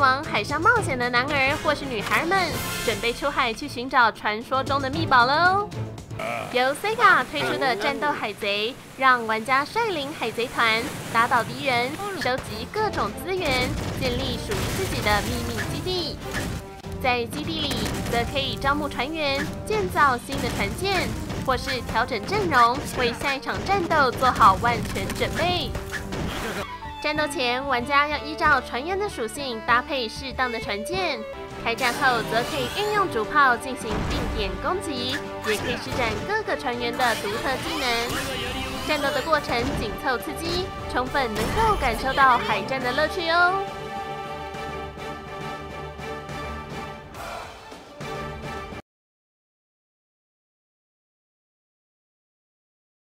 往海上冒险的男儿或是女孩们，准备出海去寻找传说中的秘宝喽！由 SEGA 推出的战斗海贼，让玩家率领海贼团打倒敌人，收集各种资源，建立属于自己的秘密基地。在基地里，则可以招募船员，建造新的船舰，或是调整阵容，为下一场战斗做好万全准备。战斗前，玩家要依照船员的属性搭配适当的船舰。开战后，则可以运用主炮进行定点攻击，也可以施展各个船员的独特技能。战斗的过程紧凑刺激，充分能够感受到海战的乐趣哦。